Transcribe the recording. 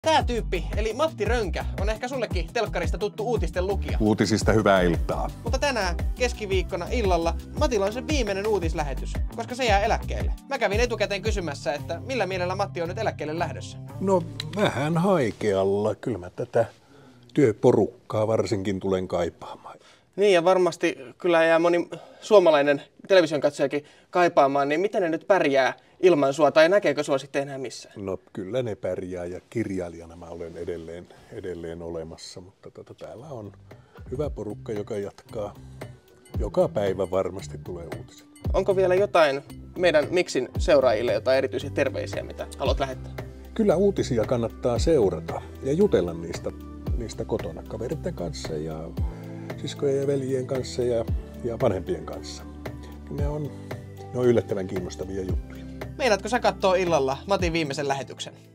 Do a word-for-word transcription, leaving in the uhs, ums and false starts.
Tää tyyppi, eli Matti Rönkä, on ehkä sullekin telkkarista tuttu uutisten lukija. Uutisista hyvää iltaa. Mutta tänään keskiviikkona illalla Matilla on se viimeinen uutislähetys, koska se jää eläkkeelle. Mä kävin etukäteen kysymässä, että millä mielellä Matti on nyt eläkkeelle lähdössä. No vähän haikealla. Kyllä mä tätä työporukkaa varsinkin tulen kaipaamaan. Niin, ja varmasti kyllä jää moni suomalainen television katsojakin kaipaamaan, niin miten ne nyt pärjää ilman sua, tai näkeekö sua sitten enää missään? No kyllä ne pärjää, ja kirjailijana mä olen edelleen, edelleen olemassa, mutta tota, täällä on hyvä porukka, joka jatkaa. Joka päivä varmasti tulee uutiset. Onko vielä jotain meidän Miksin seuraajille, jotain erityisiä terveisiä, mitä haluat lähettää? Kyllä uutisia kannattaa seurata ja jutella niistä, niistä kotona kaveritten kanssa ja siskojen ja veljien kanssa ja, ja vanhempien kanssa. Ne on, ne on yllättävän kiinnostavia juttuja. Meinaatko sä kattoo illalla Matin viimeisen lähetyksen?